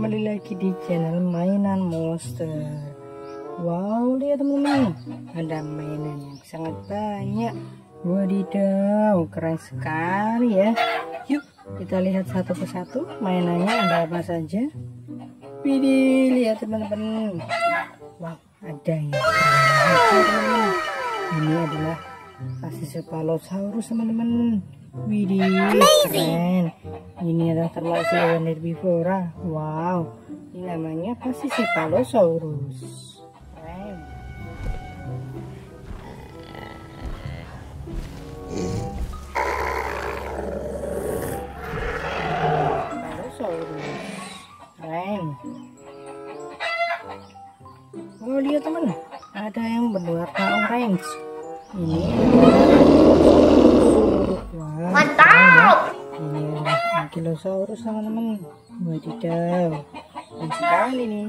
kembali lagi di channel mainan monster. Wow, lihat teman-teman, ada mainan yang sangat banyak. Wadidaw, keren sekali ya. Yuk kita lihat satu persatu mainannya ada apa saja. Widih, lihat teman-teman. Wow, ada ya teman-teman. Ini adalah Pachycephalosaurus teman-teman. Widih, keren. Ini adalah termasuk hewan herbivora. Wow, ini namanya Pachycephalosaurus. Keren. Cephalosaurus. Keren. Oh, lihat teman, ada yang berwarna orange. Ini mantap. Ini Ankylosaurus teman-teman. Wadidaw, keren sekali nih.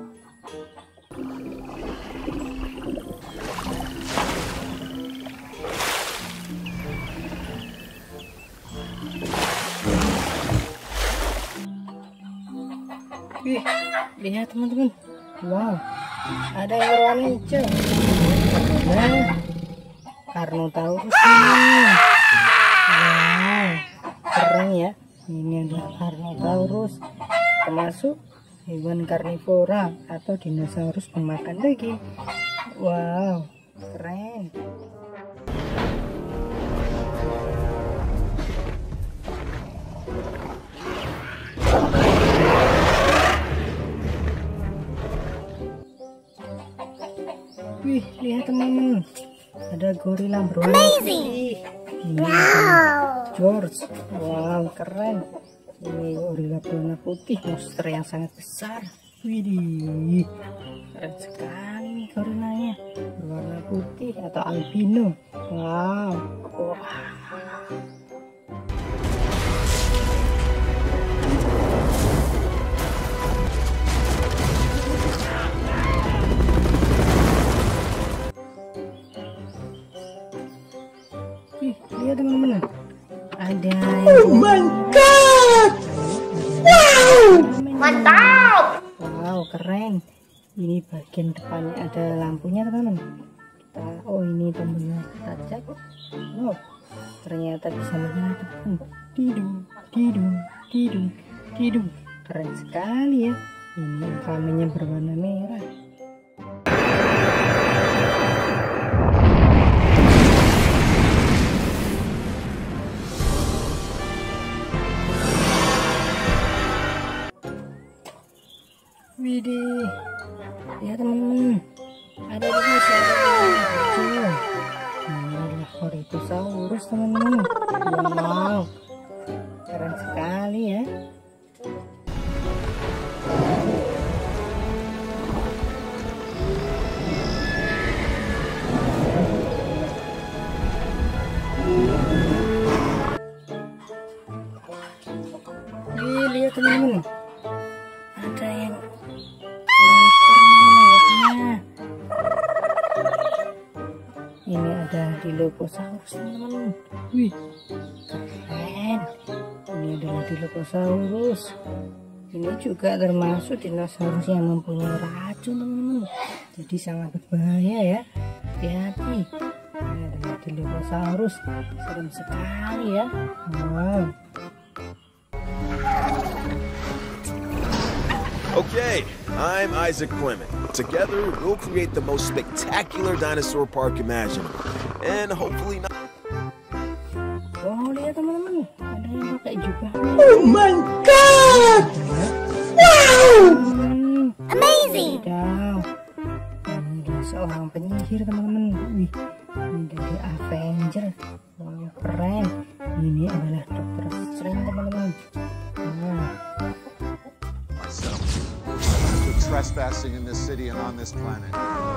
Wih, lihat teman-teman. Wow, ada yang berwarna hijau. Nah, Carnotaurus ini. Wow, keren ya. Ini adalah Carnotaurus, termasuk hewan karnivora atau dinosaurus pemakan daging. Wow, keren. Wih, lihat teman-teman, ada gorila berwarna putih. Ini George. Wow, keren. Ini gorila berwarna putih, monster yang sangat besar. Widih, keren sekali nih gorilanya, berwarna putih atau albino. Wow, wah. Lihat teman-teman, ada oh my god, wow, mantap. Wow, keren. Ini bagian depannya ada lampunya teman-teman. Oh, ini tombolnya kita cek. Oh, ternyata bisa menyala teman. Tidung, tidung, tidung, tidung. Keren sekali ya. Ini klamenya berwarna merah. Widih, ya teman-teman, ada dinosaurus kecil. Ini adalah Corythosaurus teman-teman. Wow, keren sekali ya. Wih, lihat teman-teman, ada yang ini ada Dilophosaurus teman-teman. Wih, keren. Ini adalah Dilophosaurus. Ini juga termasuk dinosaurus yang mempunyai racun teman-teman, jadi sangat berbahaya ya. Hati-hati. Ini adalah Dilophosaurus, serem sekali ya. Wow. Okay, I'm Isaac Clement. Together, we'll create the most spectacular dinosaur park imaginable. And hopefully not... Oh, lihat teman-teman, ada yang pakai jubah. Oh my god, wow, amazing. Ini dia seorang penyihir teman-teman. Wih, ini dari Avenger. Wow, keren. Ini adalah Dr. Strange teman-teman. Nah, trespassing in this city and on this planet.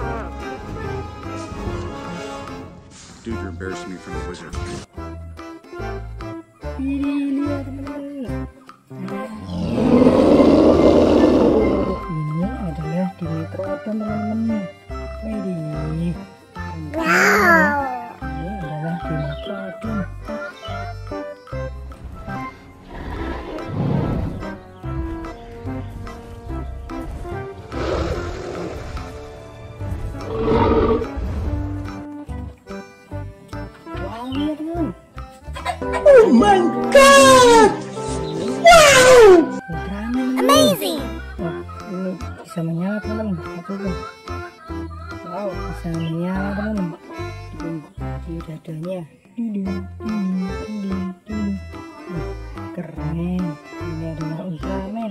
Dude, you're embarrassing me from the wizard. lihat teman-teman. Ini adalah Dimetrodon teman-teman. Widih. Wow. Ini adalah Dimetrodon. bisa menyala teman-teman. Wow, bisa menyala teman-teman. Di dadanya. Keren. Ini adalah Ultraman.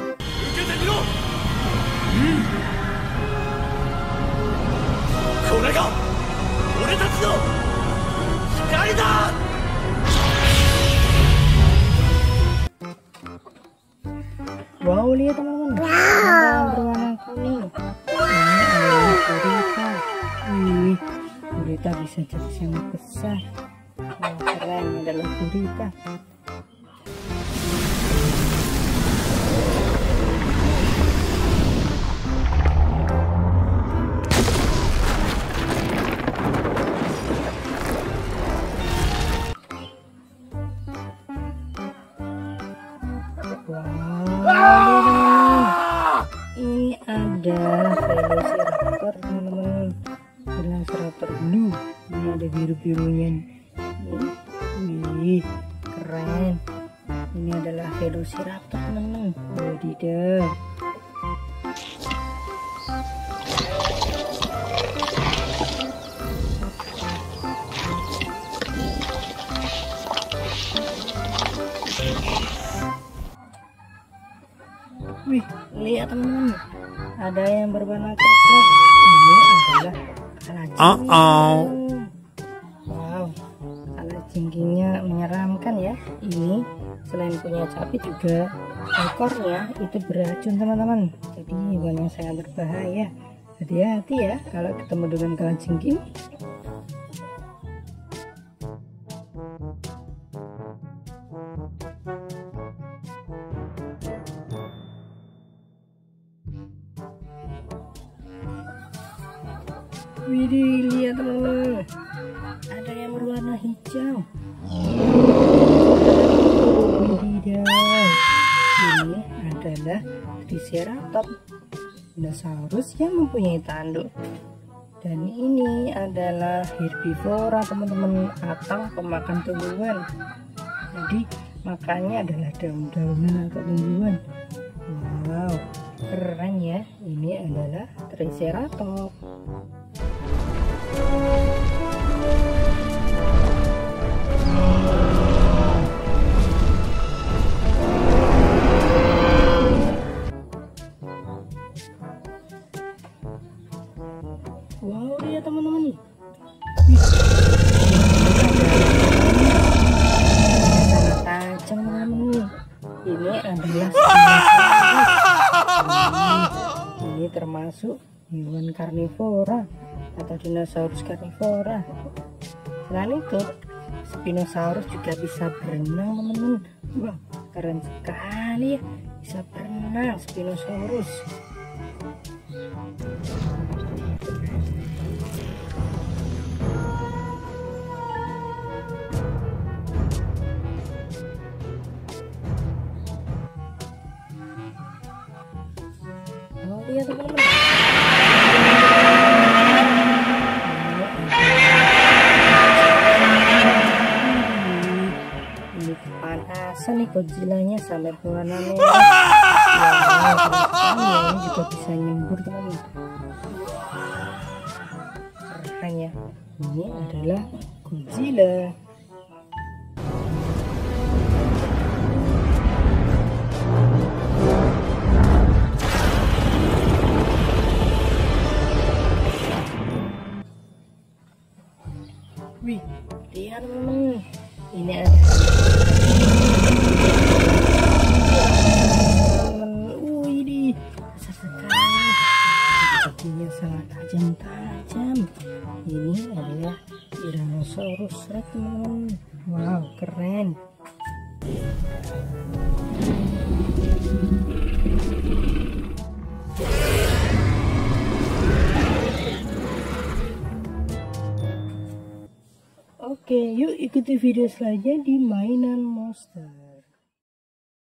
Wow, lihat teman-teman. Wow. Berwarna kuning. Ini adalah gurita. Gurita bisa jadi sangat besar. Wow, keren, adalah gurita. Ini ada Velociraptor teman-teman, Velociraptor blue. Ini ada biru-birunya. Wih, keren. Ini adalah Velociraptor teman-teman. Wadidaw. Wih, lihat teman-teman, ada yang berwarna coklat. Ini adalah kalajengking. Wow, kalajengkingnya menyeramkan ya. Ini selain punya capit juga ekornya itu beracun teman-teman. Jadi hewan yang sangat berbahaya. Hati-hati ya kalau ketemu dengan kalajengking. Widih, lihat teman-teman, ada yang berwarna hijau. Wadidaw, ini adalah Triceratops, dinosaurus yang mempunyai tanduk. Dan ini adalah herbivora teman-teman, atau pemakan tumbuhan. Jadi makannya adalah daun-daunan atau tumbuhan. Wow, keren ya. Ini adalah Triceratops. Wow, lihat teman-teman. Sangat tajam teman-teman. Ini adalah ini termasuk hewan karnivora atau dinosaurus karnivora. Selain itu, Spinosaurus juga bisa berenang teman-teman. Wah, keren sekali ya, bisa berenang Spinosaurus. Oh iya teman-teman, ini kepanasan nih Godzilla-nya sampai berwarna merah. Ya, ini juga bisa nyembur teman-teman. Keren ya. Ini adalah Godzilla. Wih, lihat teman-teman, ini ada teman-teman. Ini besar sekali, kakinya sangat tajam-tajam. Ini adalah Tyrannosaurus Rex teman-teman. Wow, keren. Oke, yuk ikuti video selanjutnya di Mainan Monster.